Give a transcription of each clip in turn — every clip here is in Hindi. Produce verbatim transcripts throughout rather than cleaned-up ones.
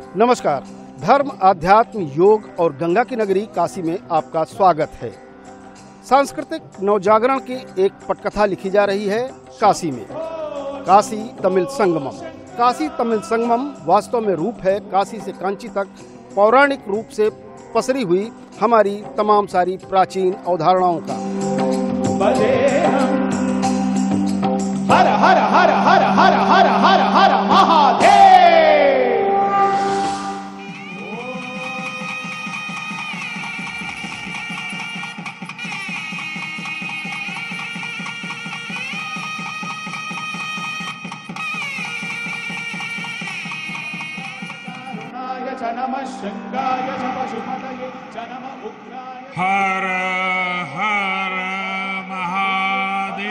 नमस्कार। धर्म, आध्यात्म, योग और गंगा की नगरी काशी में आपका स्वागत है। सांस्कृतिक नवजागरण की एक पटकथा लिखी जा रही है काशी में। काशी तमिल संगमम। काशी तमिल संगमम वास्तव में रूप है काशी से कांची तक पौराणिक रूप से पसरी हुई हमारी तमाम सारी प्राचीन अवधारणाओं का। हर हर हर हर हर हर हर हर महादेव। हर हर महादेव।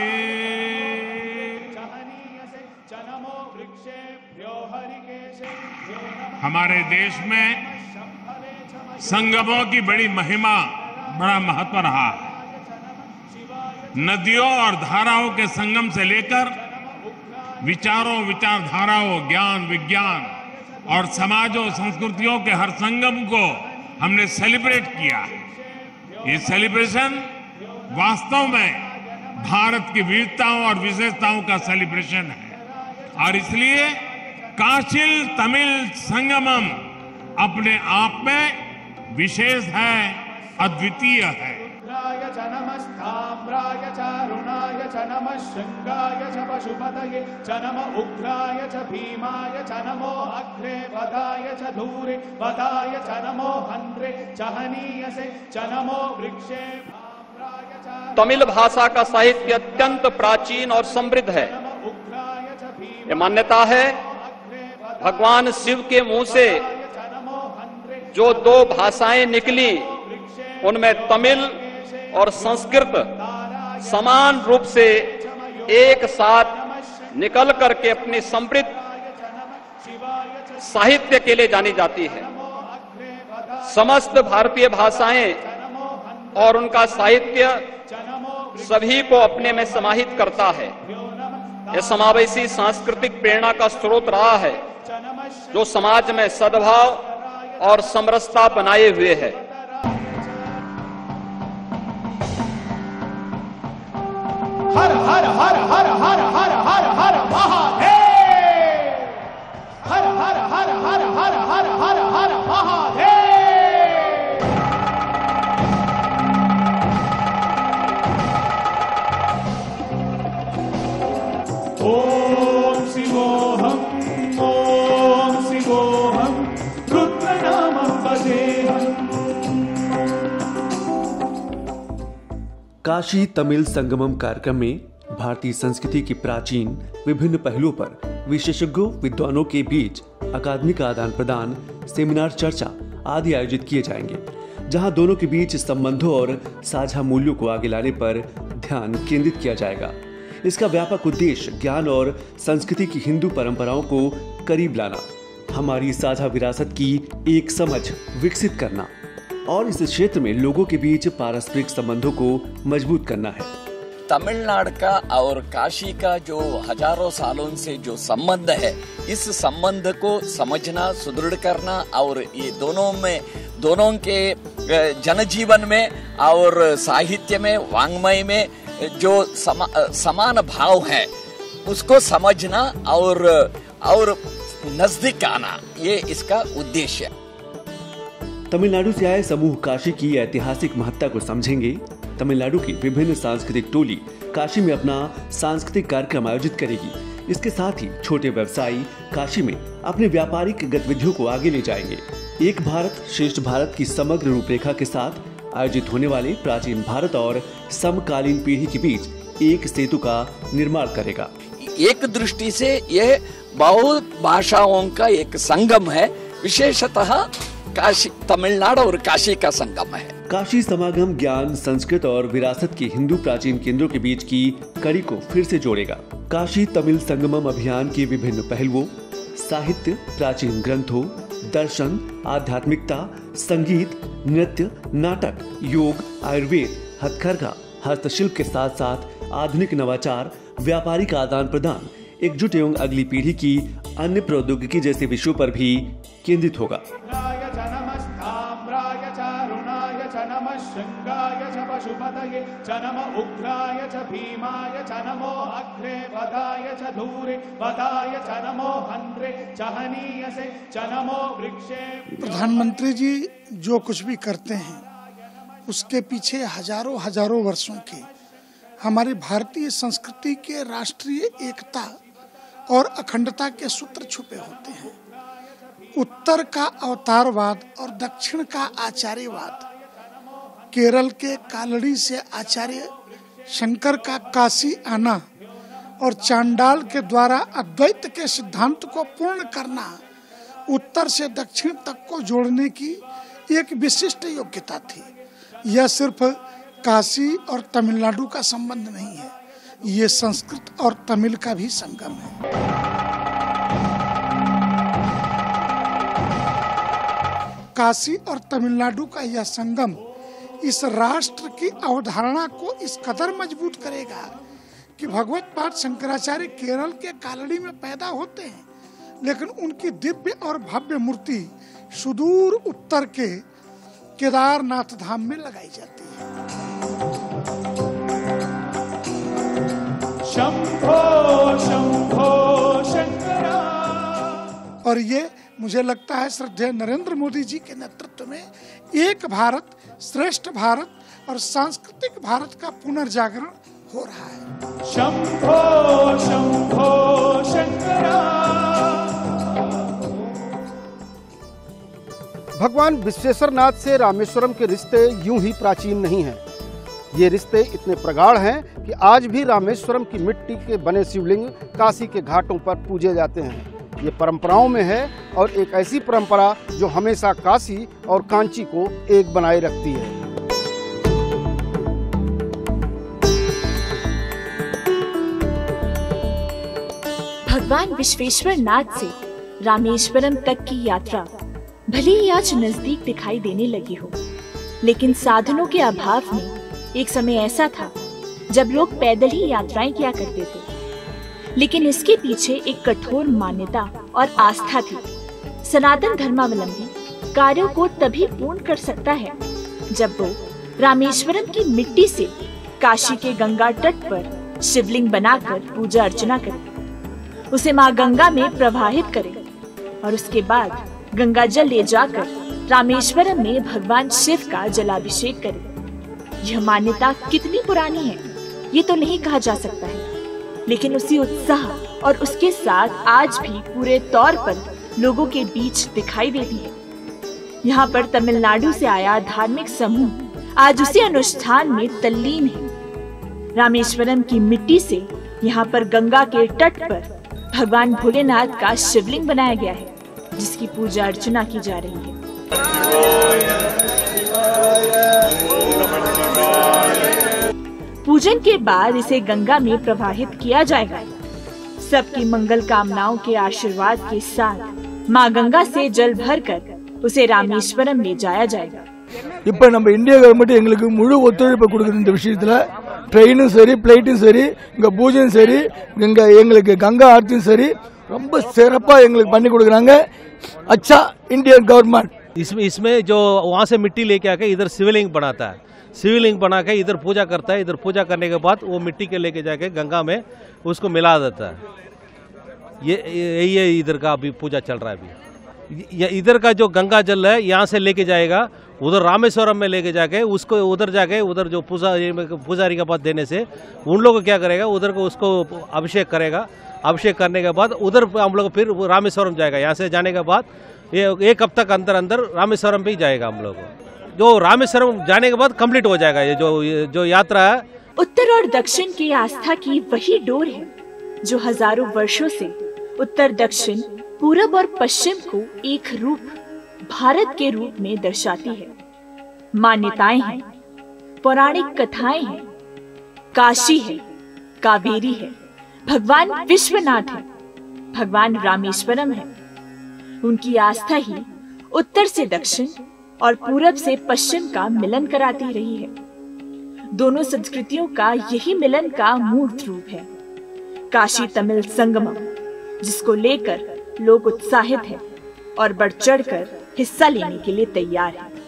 हमारे देश में संगमों की बड़ी महिमा, बड़ा महत्व रहा है। नदियों और धाराओं के संगम से लेकर विचारों, विचारधाराओं, ज्ञान, विज्ञान और समाजों, संस्कृतियों के हर संगम को हमने सेलिब्रेट किया है। ये सेलिब्रेशन वास्तव में भारत की विविधताओं और विशेषताओं का सेलिब्रेशन है और इसलिए काशी तमिल संगमम अपने आप में विशेष है, अद्वितीय है। तमिल भाषा का साहित्य अत्यंत प्राचीन और समृद्ध है। ये मान्यता है भगवान शिव के मुंह से जो दो भाषाएं निकली उनमें तमिल और संस्कृत समान रूप से एक साथ निकल करके अपनी समृद्ध साहित्य के लिए जानी जाती है। समस्त भारतीय भाषाएं और उनका साहित्य सभी को अपने में समाहित करता है। यह समावेशी सांस्कृतिक प्रेरणा का स्रोत रहा है जो समाज में सद्भाव और समरसता बनाए हुए है। हर हर हर हर हर हर हर हर महादेव। हर हर हर हर हर हर हर हर महादेव। ओम शिवोहम ओम शिवोहम रुद्र नामं वदेहम्। काशी तमिल संगमम कार्यक्रम में भारतीय संस्कृति की प्राचीन विभिन्न पहलुओं पर विशेषज्ञों, विद्वानों के बीच अकादमिक आदान प्रदान, सेमिनार, चर्चा आदि आयोजित किए जाएंगे, जहां दोनों के बीच संबंधों और साझा मूल्यों को आगे लाने पर ध्यान केंद्रित किया जाएगा। इसका व्यापक उद्देश्य ज्ञान और संस्कृति की हिंदू परंपराओं को करीब लाना, हमारी साझा विरासत की एक समझ विकसित करना और इस क्षेत्र में लोगों के बीच पारस्परिक संबंधों को मजबूत करना है। तमिलनाडु का और काशी का जो हजारों सालों से जो संबंध है, इस संबंध को समझना, सुदृढ़ करना और ये दोनों में, दोनों के जनजीवन में और साहित्य में, वाङ्मय में जो समा, समान भाव है उसको समझना और और नजदीक आना, ये इसका उद्देश्य है। तमिलनाडु से आए समूह काशी की ऐतिहासिक महत्ता को समझेंगे। तमिलनाडु की विभिन्न सांस्कृतिक टोली काशी में अपना सांस्कृतिक कार्यक्रम आयोजित करेगी। इसके साथ ही छोटे व्यवसायी काशी में अपने व्यापारिक गतिविधियों को आगे ले जाएंगे। एक भारत श्रेष्ठ भारत की समग्र रूपरेखा के साथ आयोजित होने वाले प्राचीन भारत और समकालीन पीढ़ी के बीच एक सेतु का निर्माण करेगा। एक दृष्टि से यह बहु भाषाओं का एक संगम है, विशेषतः काशी, तमिलनाडु और काशी का संगम है। काशी समागम ज्ञान, संस्कृत और विरासत के हिंदू प्राचीन केंद्रों के बीच की कड़ी को फिर से जोड़ेगा। काशी तमिल संगमम अभियान के विभिन्न पहलुओं, साहित्य, प्राचीन ग्रंथों, दर्शन, आध्यात्मिकता, संगीत, नृत्य, नाटक, योग, आयुर्वेद, हथकरघा, हस्तशिल्प के साथ साथ आधुनिक नवाचार, व्यापारिक आदान प्रदान, एकजुट एवं अगली पीढ़ी की अन्य प्रौद्योगिकी जैसे विषयों पर भी केंद्रित होगा। प्रधानमंत्री जी जो कुछ भी करते हैं उसके पीछे हजारों हजारों वर्षों के हमारी भारतीय संस्कृति के राष्ट्रीय एकता और अखंडता के सूत्र छुपे होते हैं। उत्तर का अवतारवाद और दक्षिण का आचार्यवाद, केरल के कालड़ी से आचार्य शंकर का काशी आना और चांडाल के द्वारा अद्वैत के सिद्धांत को पूर्ण करना उत्तर से दक्षिण तक को जोड़ने की एक विशिष्ट योग्यता थी। यह सिर्फ काशी और तमिलनाडु का संबंध नहीं है, ये संस्कृत और तमिल का भी संगम है। काशी और तमिलनाडु का यह संगम इस राष्ट्र की अवधारणा को इस कदर मजबूत करेगा कि भगवत पाद शंकराचार्य केरल के कालड़ी में पैदा होते हैं, लेकिन उनकी दिव्य और भव्य मूर्ति सुदूर उत्तर के केदारनाथ धाम में लगाई जाती है। शंभो शंभो शंकरा। और ये मुझे लगता है श्रद्धेय नरेंद्र मोदी जी के नेतृत्व में एक भारत श्रेष्ठ भारत और सांस्कृतिक भारत का पुनर्जागरण हो रहा है। शंभो शंभो शंकरा। भगवान विश्वेश्वरनाथ से रामेश्वरम के रिश्ते यूं ही प्राचीन नहीं हैं। ये रिश्ते इतने प्रगाढ़ हैं कि आज भी रामेश्वरम की मिट्टी के बने शिवलिंग काशी के घाटों पर पूजे जाते हैं। ये परंपराओं में है और एक ऐसी परंपरा जो हमेशा काशी और कांची को एक बनाए रखती है। भगवान विश्वेश्वरनाथ से रामेश्वरम तक की यात्रा भले ही आज नजदीक दिखाई देने लगी हो, लेकिन साधनों के अभाव में एक समय ऐसा था जब लोग पैदल ही यात्राएं किया करते थे। लेकिन इसके पीछे एक कठोर मान्यता और आस्था थी। सनातन धर्मावलंबी कार्यों को तभी पूर्ण कर सकता है जब वो रामेश्वरम की मिट्टी से काशी के गंगा तट पर शिवलिंग बनाकर पूजा अर्चना करे, उसे माँ गंगा में प्रवाहित करे और उसके बाद गंगा जल ले जाकर रामेश्वरम में भगवान शिव का जलाभिषेक करे। यह मान्यता कितनी पुरानी है ये तो नहीं कहा जा सकता है, लेकिन उसी उत्साह और उसके साथ आज भी पूरे तौर पर लोगों के बीच दिखाई देती है। यहाँ पर तमिलनाडु से आया धार्मिक समूह आज उसी अनुष्ठान में तल्लीन है। रामेश्वरम की मिट्टी से यहाँ पर गंगा के तट पर भगवान भोलेनाथ का शिवलिंग बनाया गया है, जिसकी पूजा अर्चना की जा रही है। पूजन के बाद इसे गंगा में प्रवाहित किया जाएगा। सबकी मंगल कामनाओं के आशीर्वाद के साथ माँ गंगा से जल भरकर उसे रामेश्वरम ले जाया जाएगा। இப்ப நம்ம இந்திய கவர்மெண்ட் எங்களுக்கு முழு ஒத்துழைப்பு கொடுக்குது இந்த விஷயத்துல। ட்ரெயினும் சரி, ஃளைட்டும் சரி, இங்க பூஜையும் சரி, இங்க எங்களுக்கு கங்கா ஆர்த்தியும் சரி ரொம்ப சிறப்பா எங்களுக்கு பண்ணி கொடுக்குறாங்க। अच्छा इंडियन गवर्नमेंट इसमें इसमें जो वहाँ से मिट्टी लेके आके इधर शिवलिंग बनाता है, शिवलिंग बना के इधर पूजा करता है। इधर पूजा करने के बाद वो मिट्टी के लेके जाके गंगा में उसको मिला देता है। ये यही है इधर का अभी पूजा चल रहा है। अभी इधर का जो गंगा जल है यहाँ से लेके जाएगा उधर रामेश्वरम में लेके जाके उसको उधर जाके उधर जो पुजारी पुजारी के पास देने से उन लोग क्या करेगा, उधर को उसको अभिषेक करेगा। अभिषेक करने के बाद उधर हम लोग फिर रामेश्वरम जाएगा। यहाँ से जाने के बाद ये एक हफ्ते के अंदर अंदर रामेश्वरम पे ही जाएगा हम लोग। जो रामेश्वरम जाने के बाद कंप्लीट हो जाएगा ये जो ये जो यात्रा है। उत्तर और दक्षिण की आस्था की वही डोर है जो हजारों वर्षों से उत्तर दक्षिण पूरब और पश्चिम को एक रूप भारत के रूप में दर्शाती है। मान्यताएं हैं, पौराणिक कथाएं हैं, काशी है, कावेरी है, भगवान विश्वनाथ है, भगवान रामेश्वरम है। उनकी आस्था ही उत्तर से दक्षिण और पूरब से पश्चिम का मिलन कराती रही है। दोनों संस्कृतियों का यही मिलन का मूर्त रूप है काशी तमिल संगमम, जिसको लेकर लोग उत्साहित हैं और बढ़ चढ़कर हिस्सा लेने के लिए तैयार हैं।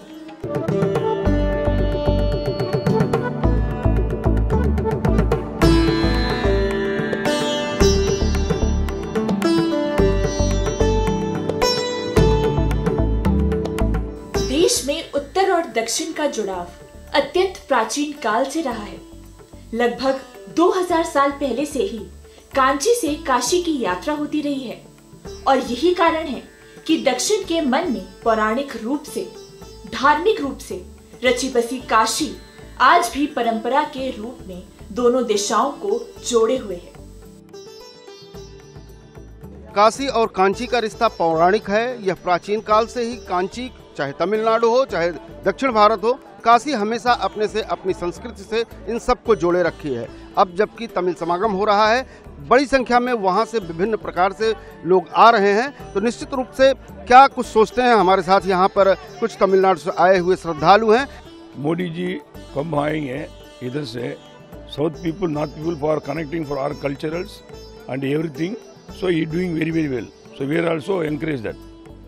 देश में उत्तर और दक्षिण का जुड़ाव अत्यंत प्राचीन काल से रहा है। लगभग दो हज़ार साल पहले से ही कांची से काशी की यात्रा होती रही है और यही कारण है कि दक्षिण के मन में पौराणिक रूप से, धार्मिक रूप से रची बसी काशी आज भी परंपरा के रूप में दोनों दिशाओं को जोड़े हुए है। काशी और कांची का रिश्ता पौराणिक है। यह प्राचीन काल से ही कांची, चाहे तमिलनाडु हो चाहे दक्षिण भारत हो, काशी हमेशा अपने से, अपनी संस्कृति से इन सब को जोड़े रखी है। अब जबकि तमिल समागम हो रहा है, बड़ी संख्या में वहाँ से विभिन्न प्रकार से लोग आ रहे हैं, तो निश्चित रूप से क्या कुछ सोचते हैं। हमारे साथ यहाँ पर कुछ तमिलनाडु से आए हुए श्रद्धालु हैं। मोदी जी कब आएंगे इधर से, south people, north people for connecting for our culturals and everything, so he doing very very well, so we are also encourage that.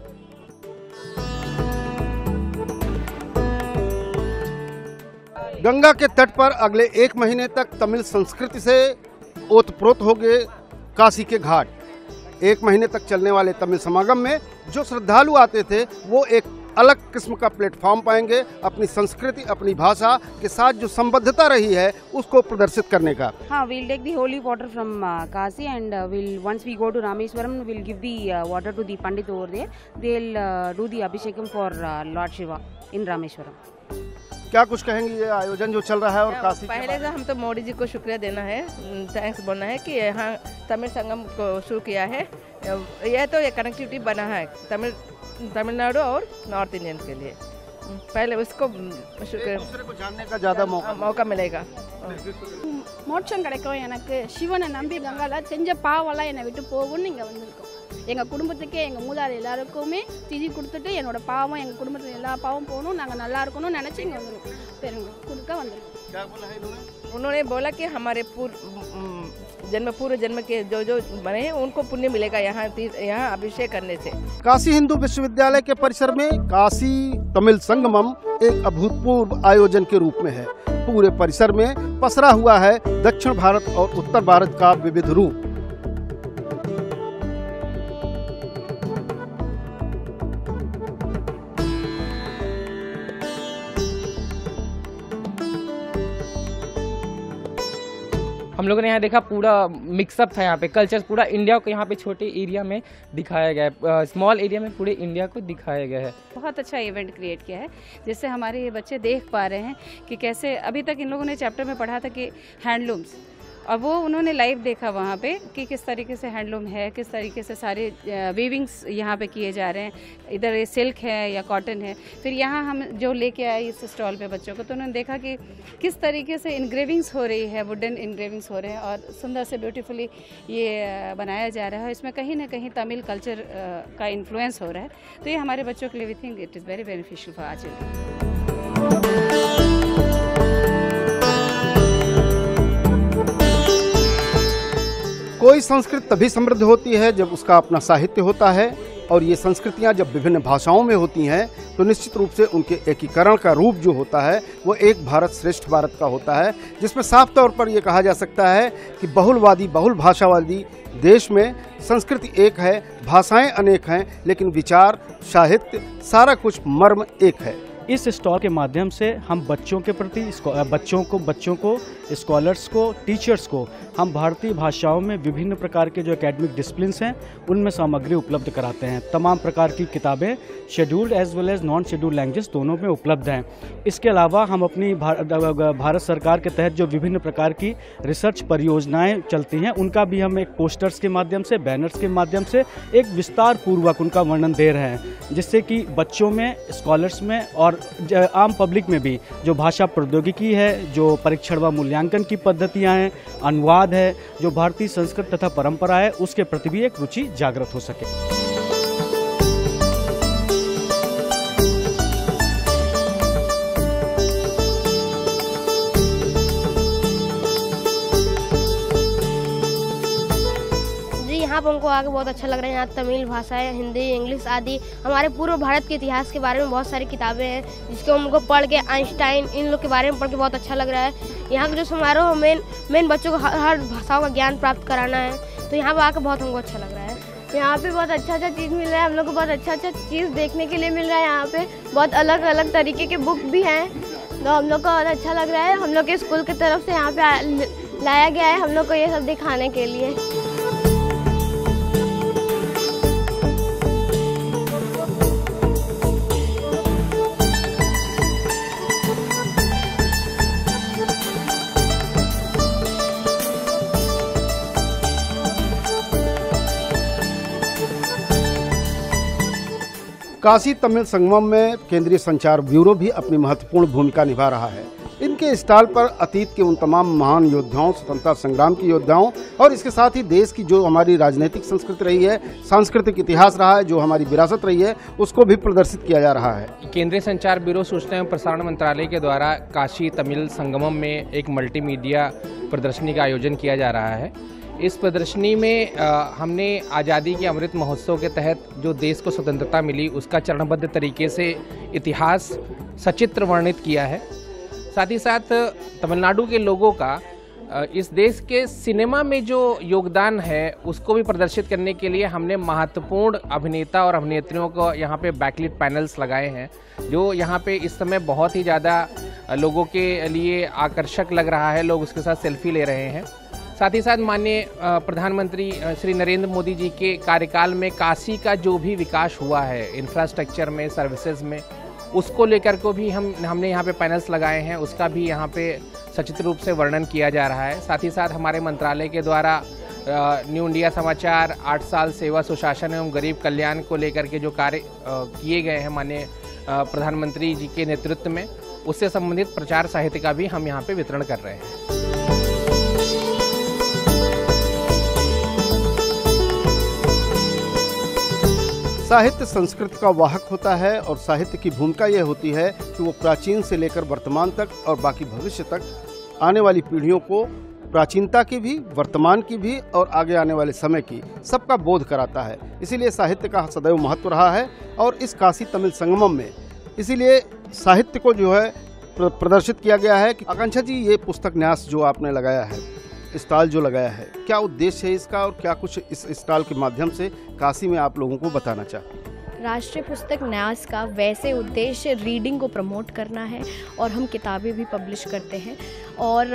Ganga के तट पर अगले एक महीने तक तमिल संस्कृति से ओतप्रोत हो गए काशी के घाट। एक महीने तक चलने वाले तमिल समागम में जो श्रद्धालु आते थे वो एक अलग किस्म का प्लेटफॉर्म पाएंगे, अपनी संस्कृति, अपनी भाषा के साथ जो संबद्धता रही है उसको प्रदर्शित करने का। हाँ, we'll take the holy water from uh, Kashi and uh, we'll once we go to Rameswaram, we'll give the uh, water to the Pandit over there. They'll uh, do the Abhishekam for uh, Lord Shiva in Rameswaram. क्या कुछ कहेंगे ये आयोजन जो चल रहा है और काशी? पहले तो हम तो मोदी जी को शुक्रिया देना है, थैंक्स बोलना है कि यहाँ तमिल संगम को शुरू किया है। यह तो ये कनेक्टिविटी बना है तमिल तमिलनाडु और नॉर्थ इंडियन के लिए। पहले उसको दूसरे को जानने का ज़्यादा मौका मौका मिलेगा। மோட்சம் கிடைக்கும் எனக்கு, சிவனை நம்பி கங்கால செஞ்ச பாவெல்லாம் என்னை விட்டு போகும்னு இங்கே வந்திருக்கோம். எங்கள் குடும்பத்துக்கே, எங்கள் மூதாதை எல்லாருக்குமே திதி கொடுத்துட்டு என்னோட பாவம், எங்கள் குடும்பத்தில் எல்லா பாவம் போகணும், நாங்கள் நல்லா இருக்கணும்னு நினச்சி இங்கே வந்துருக்கோம், பெருங்க கொடுக்க வந்திருக்கோம்। उन्होंने बोला कि हमारे पूर्व जन्म पूर्व जन्म के जो जो बने हैं उनको पुण्य मिलेगा यहाँ यहाँ अभिषेक करने से। काशी हिंदू विश्वविद्यालय के परिसर में काशी तमिल संगमम एक अभूतपूर्व आयोजन के रूप में है। पूरे परिसर में पसरा हुआ है दक्षिण भारत और उत्तर भारत का विविध रूप। हम लोगों ने यहाँ देखा पूरा मिक्सअप था, यहाँ पे कल्चर पूरा इंडिया को यहाँ पे छोटे एरिया में दिखाया गया है, स्मॉल एरिया में पूरे इंडिया को दिखाया गया है। बहुत अच्छा इवेंट क्रिएट किया है जिससे हमारे ये बच्चे देख पा रहे हैं कि कैसे अभी तक इन लोगों ने चैप्टर में पढ़ा था कि हैंडलूम्स, और वो उन्होंने लाइव देखा वहाँ पे कि किस तरीके से हैंडलूम है, किस तरीके से सारे वीविंग्स यहाँ पे किए जा रहे हैं। इधर ये सिल्क है या कॉटन है। फिर यहाँ हम जो लेके आए इस स्टॉल पे बच्चों को, तो उन्होंने देखा कि किस तरीके से इनग्रेविंग्स हो रही है, वुडन इनग्रेविंग्स हो रहे हैं और सुंदर से ब्यूटीफुली ये बनाया जा रहा है। इसमें कहीं ना कहीं तमिल कल्चर का इन्फ्लुएंस हो रहा है। तो ये हमारे बच्चों के लिए we think it is very beneficial for our children. कोई संस्कृति तभी समृद्ध होती है जब उसका अपना साहित्य होता है, और ये संस्कृतियाँ जब विभिन्न भाषाओं में होती हैं तो निश्चित रूप से उनके एकीकरण का रूप जो होता है वो एक भारत श्रेष्ठ भारत का होता है, जिसमें साफ तौर पर ये कहा जा सकता है कि बहुलवादी, बहुल भाषावादी देश में संस्कृति एक है, भाषाएं अनेक हैं, लेकिन विचार, साहित्य, सारा कुछ मर्म एक है। इस स्टॉल के माध्यम से हम बच्चों के प्रति, बच्चों को बच्चों को स्कॉलर्स को, टीचर्स को हम भारतीय भाषाओं में विभिन्न प्रकार के जो एकेडमिक डिसिप्लिन्स हैं उनमें सामग्री उपलब्ध कराते हैं। तमाम प्रकार की किताबें scheduled as well as non scheduled language दोनों में उपलब्ध हैं। इसके अलावा हम अपनी भारत सरकार के तहत जो विभिन्न प्रकार की रिसर्च परियोजनाएं चलती हैं उनका भी हम एक पोस्टर्स के माध्यम से, बैनर्स के माध्यम से एक विस्तार पूर्वक उनका वर्णन दे रहे हैं, जिससे कि बच्चों में, स्कॉलर्स में और आम पब्लिक में भी जो भाषा प्रौद्योगिकी है, जो परीक्षण व मूल्यांकन की पद्धतियां हैं, अनुवाद है, जो भारतीय संस्कृति तथा परंपरा है, उसके प्रति भी एक रुचि जागृत हो सके। यहाँ पर हमको आकर बहुत अच्छा लग रहा है। यहाँ तमिल भाषाएं, हिंदी, इंग्लिश आदि हमारे पूर्व भारत के इतिहास के बारे में बहुत सारी किताबें हैं, जिसको हम लोग पढ़ के आइंस्टाइन इन लोग के बारे में पढ़ के बहुत अच्छा लग रहा है। यहाँ का जो समारोह मेन मेन बच्चों को हर, हर भाषाओं का ज्ञान प्राप्त कराना है, तो यहाँ पर आकर बहुत हमको अच्छा लग रहा है। यहाँ पे बहुत अच्छा अच्छा चीज़ मिल रहा है, हम लोग को बहुत अच्छा अच्छा चीज़ देखने के लिए मिल रहा है। यहाँ पे बहुत अलग अलग तरीके के बुक भी हैं, तो हम लोग को बहुत अच्छा लग रहा है। हम लोग के स्कूल की तरफ से यहाँ पे लाया गया है हम लोग को ये सब दिखाने के लिए। काशी तमिल संगमम में केंद्रीय संचार ब्यूरो भी अपनी महत्वपूर्ण भूमिका निभा रहा है। इनके स्टॉल पर अतीत के उन तमाम महान योद्धाओं, स्वतंत्रता संग्राम के योद्धाओं और इसके साथ ही देश की जो हमारी राजनीतिक संस्कृति रही है, सांस्कृतिक इतिहास रहा है, जो हमारी विरासत रही है, उसको भी प्रदर्शित किया जा रहा है। केंद्रीय संचार ब्यूरो सूचना एवं प्रसारण मंत्रालय के द्वारा काशी तमिल संगमम में एक मल्टीमीडिया प्रदर्शनी का आयोजन किया जा रहा है। इस प्रदर्शनी में आ, हमने आज़ादी के अमृत महोत्सव के तहत जो देश को स्वतंत्रता मिली उसका चरणबद्ध तरीके से इतिहास सचित्र वर्णित किया है। साथ ही साथ तमिलनाडु के लोगों का आ, इस देश के सिनेमा में जो योगदान है उसको भी प्रदर्शित करने के लिए हमने महत्वपूर्ण अभिनेता और अभिनेत्रियों को यहाँ पे बैकलिट पैनल्स लगाए हैं, जो यहाँ पे इस समय बहुत ही ज़्यादा लोगों के लिए आकर्षक लग रहा है। लोग उसके साथ सेल्फी ले रहे हैं। साथ ही साथ माननीय प्रधानमंत्री श्री नरेंद्र मोदी जी के कार्यकाल में काशी का जो भी विकास हुआ है इंफ्रास्ट्रक्चर में, सर्विसेज में, उसको लेकर को भी हम हमने यहाँ पे पैनल्स लगाए हैं, उसका भी यहाँ पे सचित्र रूप से वर्णन किया जा रहा है। साथ ही साथ हमारे मंत्रालय के द्वारा न्यू इंडिया समाचार, आठ साल सेवा सुशासन एवं गरीब कल्याण को लेकर के जो कार्य किए गए हैं माननीय प्रधानमंत्री जी के नेतृत्व में, उससे संबंधित प्रचार साहित्य का भी हम यहाँ पे वितरण कर रहे हैं। साहित्य संस्कृति का वाहक होता है और साहित्य की भूमिका यह होती है कि वो प्राचीन से लेकर वर्तमान तक और बाकी भविष्य तक आने वाली पीढ़ियों को प्राचीनता की भी, वर्तमान की भी और आगे आने वाले समय की सबका बोध कराता है। इसीलिए साहित्य का सदैव महत्व रहा है और इस काशी तमिल संगमम में इसीलिए साहित्य को जो है प्रदर्शित किया गया है। आकांक्षा जी, ये पुस्तक न्यास जो आपने लगाया है, स्टॉल जो लगाया है, क्या उद्देश्य है इसका और क्या कुछ इस स्टॉल के माध्यम से काशी में आप लोगों को बताना चाहते हैं? राष्ट्रीय पुस्तक न्यास का वैसे उद्देश्य रीडिंग को प्रमोट करना है और हम किताबें भी पब्लिश करते हैं। और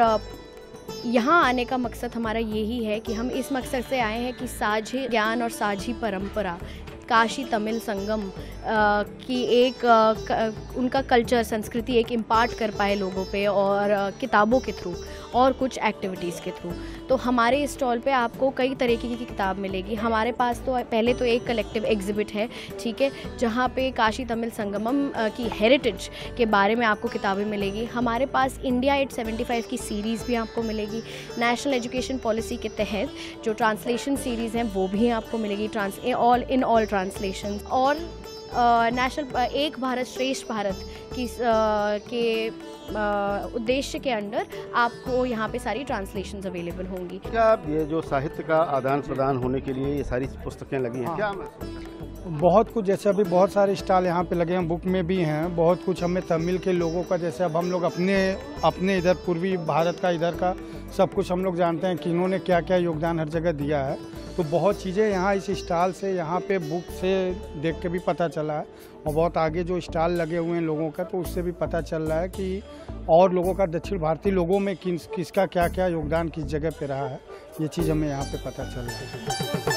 यहाँ आने का मकसद हमारा यही है कि हम इस मकसद से आए हैं कि साझी ज्ञान और साझी परंपरा काशी तमिल संगम आ, की एक आ, क, उनका कल्चर, संस्कृति एक इम्पार्ट कर पाए लोगों पे, और आ, किताबों के थ्रू और कुछ एक्टिविटीज़ के थ्रू। तो हमारे स्टॉल पे आपको कई तरीके की किताब मिलेगी। हमारे पास तो पहले तो एक कलेक्टिव एग्जिबिट है, ठीक है, जहाँ पे काशी तमिल संगमम की हेरिटेज के बारे में आपको किताबें मिलेगी। हमारे पास इंडिया एट सेवेंटी फाइव की सीरीज़ भी आपको मिलेगी। नेशनल एजुकेशन पॉलिसी के तहत जो ट्रांसलेशन सीरीज़ हैं वो भी आपको मिलेगी, trans all in all translation. और नेशनल एक भारत श्रेष्ठ भारत की आ, के उद्देश्य के अंडर आपको यहाँ पे सारी ट्रांसलेशंस अवेलेबल होंगी। क्या ये जो साहित्य का आदान प्रदान होने के लिए ये सारी पुस्तकें लगी हैं? हाँ। क्या बहुत कुछ, जैसे अभी बहुत सारे स्टॉल यहाँ पे लगे हैं, बुक में भी हैं। बहुत कुछ हमें तमिल के लोगों का, जैसे अब हम लोग अपने अपने इधर पूर्वी भारत का, इधर का सब कुछ हम लोग जानते हैं कि इन्होंने क्या क्या योगदान हर जगह दिया है। तो बहुत चीज़ें यहाँ इस स्टॉल से, यहाँ पे बुक से देख के भी पता चला है, और बहुत आगे जो स्टॉल लगे हुए हैं लोगों का, तो उससे भी पता चल रहा है कि और लोगों का, दक्षिण भारतीय लोगों में किस किसका क्या क्या योगदान किस जगह पे रहा है, ये चीज़ हमें यहाँ पे पता चल रहा है।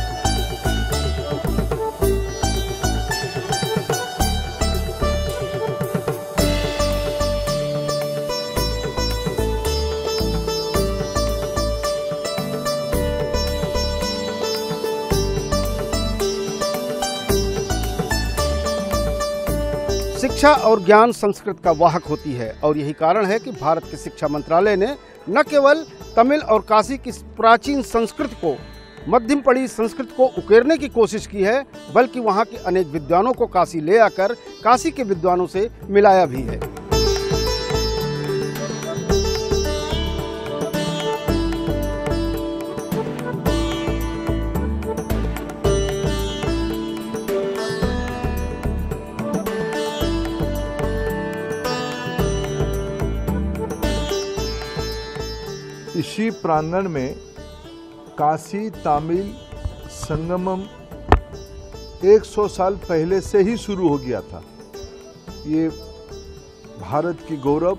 शिक्षा और ज्ञान संस्कृत का वाहक होती है और यही कारण है कि भारत के शिक्षा मंत्रालय ने न केवल तमिल और काशी की प्राचीन संस्कृति को, मध्यम पड़ी संस्कृति को उकेरने की कोशिश की है, बल्कि वहां के अनेक विद्वानों को काशी ले आकर काशी के विद्वानों से मिलाया भी है। इसी प्रांगण में काशी तमिल संगमम सौ साल पहले से ही शुरू हो गया था। ये भारत की गौरव,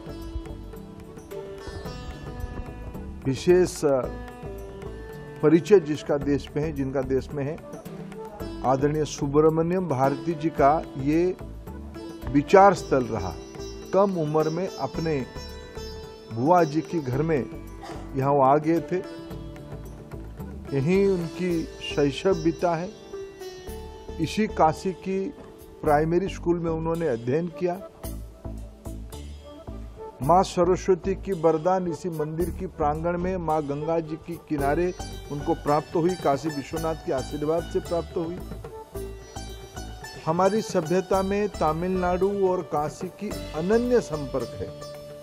विशेष परिचय जिसका देश में है, जिनका देश में है, आदरणीय सुब्रमण्यम भारती जी का ये विचार स्थल रहा। कम उम्र में अपने बुआ जी के घर में यहाँ वो आ गए थे, यहीं उनकी शैशव बीता है। इसी काशी की प्राइमरी स्कूल में उन्होंने अध्ययन किया। माँ सरस्वती की वरदान इसी मंदिर की प्रांगण में माँ गंगा जी की किनारे उनको प्राप्त हुई, काशी विश्वनाथ के आशीर्वाद से प्राप्त हुई। हमारी सभ्यता में तमिलनाडु और काशी की अनन्य संपर्क है।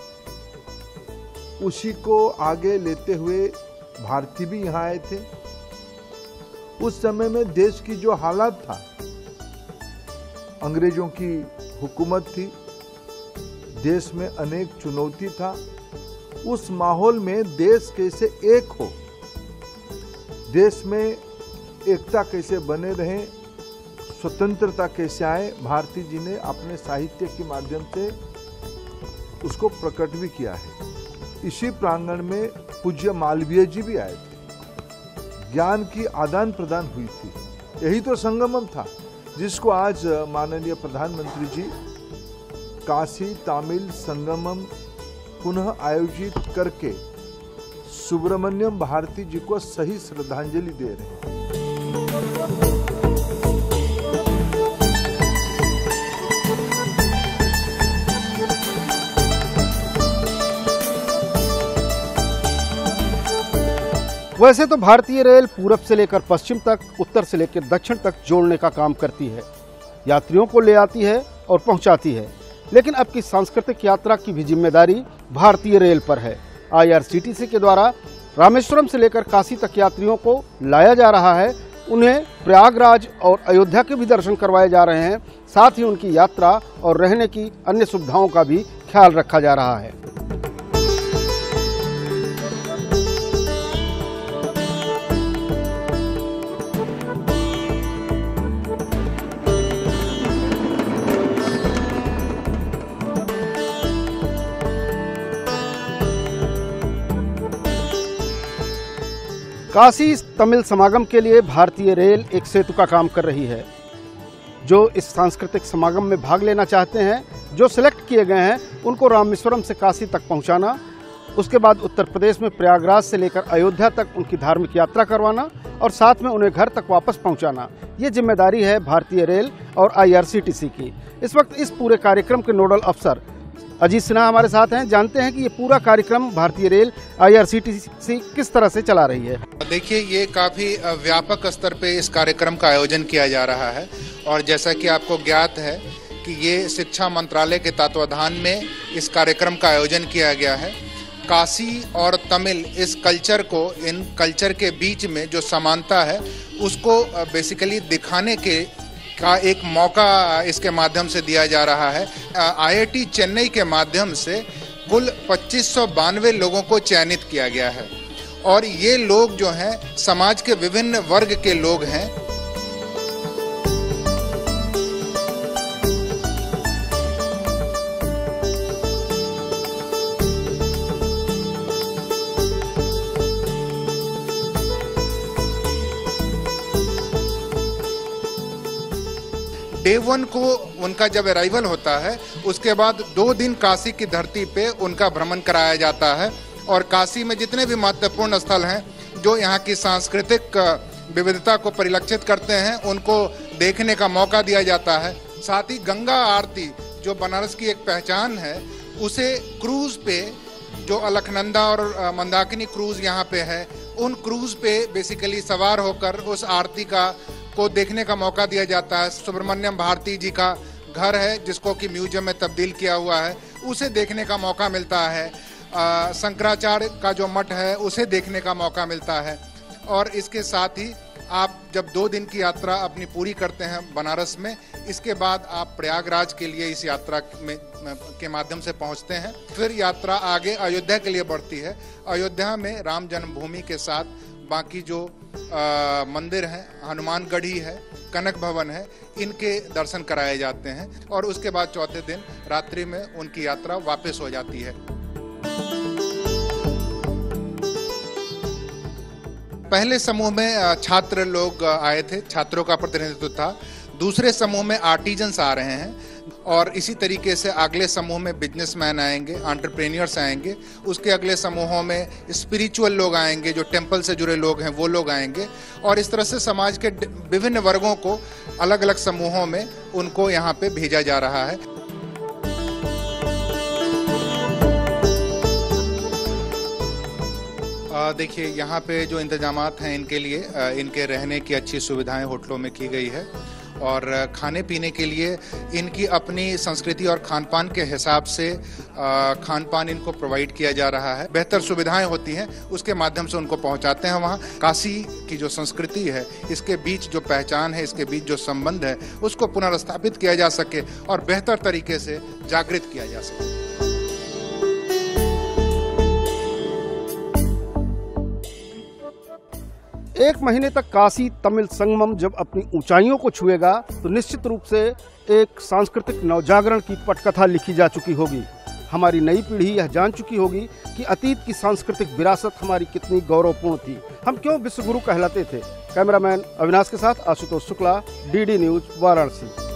उसी को आगे लेते हुए भारती भी यहाँ आए थे। उस समय में देश की जो हालात था, अंग्रेजों की हुकूमत थी, देश में अनेक चुनौती था। उस माहौल में देश कैसे एक हो, देश में एकता कैसे बने रहे, स्वतंत्रता कैसे आए, भारती जी ने अपने साहित्य के माध्यम से उसको प्रकट भी किया है। इसी प्रांगण में पूज्य मालवीय जी भी आए थे, ज्ञान की आदान प्रदान हुई थी। यही तो संगमम था जिसको आज माननीय प्रधानमंत्री जी काशी तमिल संगमम पुनः आयोजित करके सुब्रमण्यम भारती जी को सही श्रद्धांजलि दे रहे हैं। वैसे तो भारतीय रेल पूरब से लेकर पश्चिम तक, उत्तर से लेकर दक्षिण तक जोड़ने का काम करती है, यात्रियों को ले आती है और पहुंचाती है। लेकिन अब की सांस्कृतिक यात्रा की भी जिम्मेदारी भारतीय रेल पर है। आईआरसीटीसी के द्वारा रामेश्वरम से लेकर काशी तक यात्रियों को लाया जा रहा है, उन्हें प्रयागराज और अयोध्या के भी दर्शन करवाए जा रहे हैं। साथ ही उनकी यात्रा और रहने की अन्य सुविधाओं का भी ख्याल रखा जा रहा है। काशी तमिल समागम के लिए भारतीय रेल एक सेतु का काम कर रही है। जो इस सांस्कृतिक समागम में भाग लेना चाहते हैं, जो सिलेक्ट किए गए हैं, उनको रामेश्वरम से काशी तक पहुंचाना, उसके बाद उत्तर प्रदेश में प्रयागराज से लेकर अयोध्या तक उनकी धार्मिक यात्रा करवाना और साथ में उन्हें घर तक वापस पहुंचाना, ये जिम्मेदारी है भारतीय रेल और आईआरसीटीसी की। इस वक्त इस पूरे कार्यक्रम के नोडल अफसर अजीत सिन्हा हमारे साथ हैं। जानते हैं कि ये पूरा कार्यक्रम भारतीय रेल आईआरसीटीसी किस तरह से चला रही है। देखिए, ये काफ़ी व्यापक स्तर पे इस कार्यक्रम का आयोजन किया जा रहा है और जैसा कि आपको ज्ञात है कि ये शिक्षा मंत्रालय के तत्वाधान में इस कार्यक्रम का आयोजन किया गया है। काशी और तमिल इस कल्चर को, इन कल्चर के बीच में जो समानता है उसको बेसिकली दिखाने के का एक मौका इसके माध्यम से दिया जा रहा है। आईआईटी चेन्नई के माध्यम से कुल पच्चीस सौ बानवे लोगों को चयनित किया गया है और ये लोग जो हैं समाज के विभिन्न वर्ग के लोग हैं। डे वन को उनका जब अराइवल होता है, उसके बाद दो दिन काशी की धरती पे उनका भ्रमण कराया जाता है और काशी में जितने भी महत्वपूर्ण स्थल हैं जो यहाँ की सांस्कृतिक विविधता को परिलक्षित करते हैं, उनको देखने का मौका दिया जाता है। साथ ही गंगा आरती जो बनारस की एक पहचान है, उसे क्रूज पे जो अलकनंदा और मंदाकिनी क्रूज यहाँ पे है, उन क्रूज पे बेसिकली सवार होकर उस आरती का को देखने का मौका दिया जाता है। सुब्रमण्यम भारती जी का घर है जिसको कि म्यूजियम में तब्दील किया हुआ है, उसे देखने का मौका मिलता है। शंकराचार्य का जो मठ है उसे देखने का मौका मिलता है और इसके साथ ही आप जब दो दिन की यात्रा अपनी पूरी करते हैं बनारस में, इसके बाद आप प्रयागराज के लिए इस यात्रा में के माध्यम से पहुंचते हैं। फिर यात्रा आगे अयोध्या के लिए बढ़ती है। अयोध्या में राम जन्मभूमि के साथ बाकी जो आ, मंदिर हैं, हनुमानगढ़ी है, कनक भवन है, इनके दर्शन कराए जाते हैं और उसके बाद चौथे दिन रात्रि में उनकी यात्रा वापस हो जाती है। पहले समूह में छात्र लोग आए थे, छात्रों का प्रतिनिधित्व था। दूसरे समूह में आर्टिजन्स आ रहे हैं और इसी तरीके से अगले समूह में बिजनेसमैन आएंगे, एंटरप्रेन्योर्स आएंगे। उसके अगले समूहों में स्पिरिचुअल लोग आएंगे, जो टेम्पल से जुड़े लोग हैं वो लोग आएंगे और इस तरह से समाज के विभिन्न वर्गों को अलग अलग समूहों में उनको यहाँ पे भेजा जा रहा है। देखिए, यहाँ पे जो इंतजामात हैं इनके लिए, इनके रहने की अच्छी सुविधाएं होटलों में की गई है और खाने पीने के लिए इनकी अपनी संस्कृति और खान पान के हिसाब से खान पान इनको प्रोवाइड किया जा रहा है। बेहतर सुविधाएं होती हैं, उसके माध्यम से उनको पहुंचाते हैं वहाँ। काशी की जो संस्कृति है, इसके बीच जो पहचान है, इसके बीच जो संबंध है, उसको पुनर्स्थापित किया जा सके और बेहतर तरीके से जागृत किया जा सके। एक महीने तक काशी तमिल संगमम जब अपनी ऊंचाइयों को छुएगा तो निश्चित रूप से एक सांस्कृतिक नवजागरण की पटकथा लिखी जा चुकी होगी। हमारी नई पीढ़ी यह जान चुकी होगी कि अतीत की सांस्कृतिक विरासत हमारी कितनी गौरवपूर्ण थी, हम क्यों विश्वगुरु कहलाते थे। कैमरामैन अविनाश के साथ Ashutosh Shukla, D D news, Varanasi.